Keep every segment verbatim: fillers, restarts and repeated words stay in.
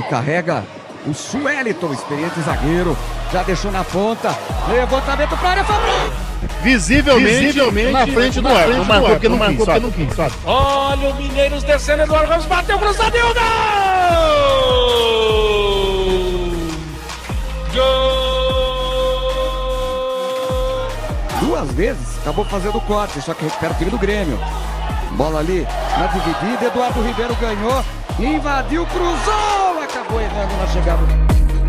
carrega o Sueliton, experiente zagueiro. Já deixou na ponta. Levantamento para a área, Fabrício. Visivelmente, Visivelmente na frente do ar. Não marcou porque não marcou porque não quis. Olha o Mineiros descendo, Eduardo Ramos bateu, cruzado e o gol! Gol! Duas vezes, acabou fazendo o corte, só que recupera o time do Grêmio. Bola ali na dividida, Eduardo Ribeiro ganhou, invadiu, cruzou, acabou errando na chegada.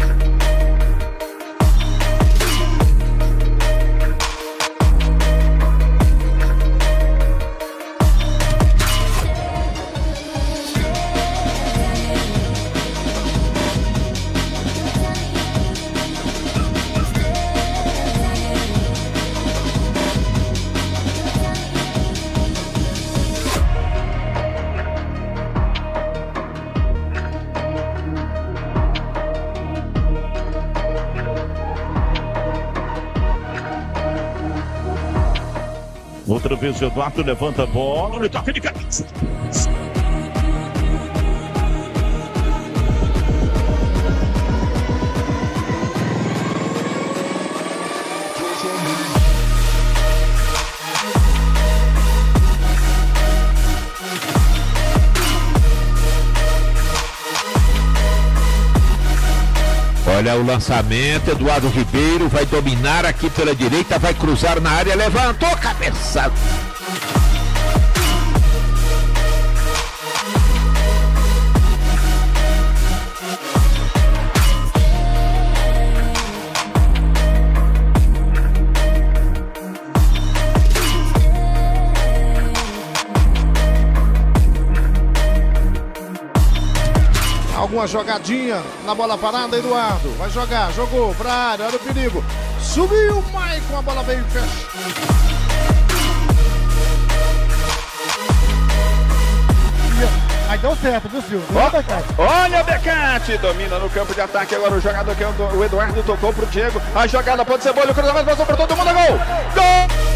Outra vez o Eduardo levanta a bola, ele toca de cabeça. Olha o lançamento, Eduardo Ribeiro vai dominar aqui pela direita, vai cruzar na área, levantou a cabeça. Alguma jogadinha na bola parada, Eduardo. Vai jogar, jogou pra área, olha o perigo. Subiu o Maicon, a bola veio e fecha. Aí deu certo, viu, Silvio? Oh, olha o Becate, domina no campo de ataque. Agora o jogador que é o Eduardo tocou pro Diego. A jogada pode ser boa, o cruzamento passou por todo mundo, gol! Gol!